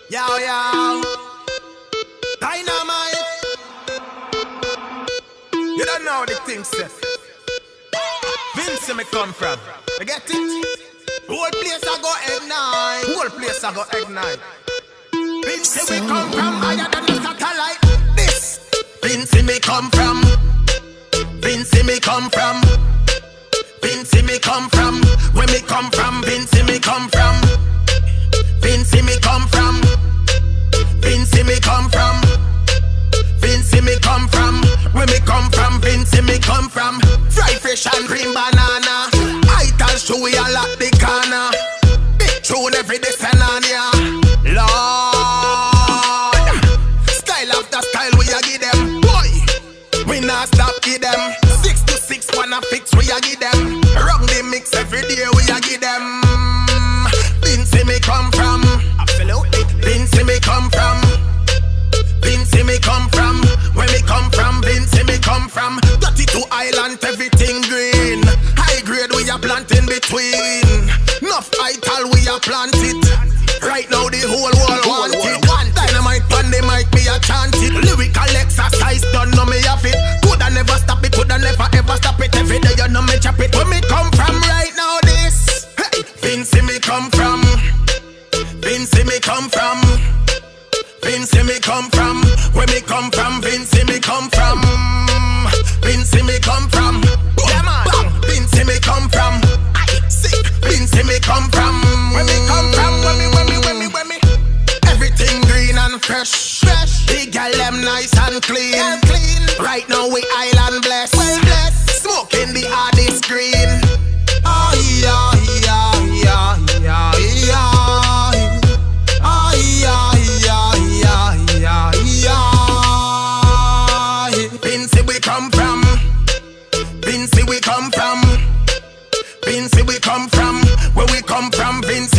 Yo, yo, Dynamite. You don't know the thing, set. Vince, me come from. You get it? Whole place I go ignite. Whole place I go ignite. Vince, me come from higher than the satellite. This Vince, me come from. Vince, me come from. Vince, me come from. Where me come from? Vince, me come from. Vince, me come from. Vince, me come from. Vince, me come from. Where me come from? Vince, me come from. Fry fish and green banana. I tell you we all at the corner. Big tune every day ya. Lord, style after style we a give them. Boy, we not stop give them. 6 to 6 wanna fix we a give them. Run the mix every day we a give them. Vince, me come from. Absolutely. Vince, me come from. Vince, me come from. Where me come from? Vince, me come from. 32 island, everything green. High grade we a plant in between. Enough ital we a plant it. Right now the whole world want it. Dynamite on the mic, me a chant it. Lyrical exercise done, no me have it. Coulda never stop it, coulda never ever stop it. Every day you know me chop it. Where me come from right now this. Hey, Vince, me come from. Vince, me come from. Vince, me come from. Where me come from? Vince, me come from. Vince, me come from. Yeah, man. Vince, me come from. Sick. Vince, me come from. Where me come from? Where me? Everything green and fresh. Big girl them nice and clean. Right now we island blessed. Well blessed. Smoking the hardest green. Oh yeah, yeah, yeah, yeah, yeah. Oh yeah, yeah, yeah, yeah, yeah. Vince, we come from. Vince, we come from. Vince, we come from. Where we come from, Vince,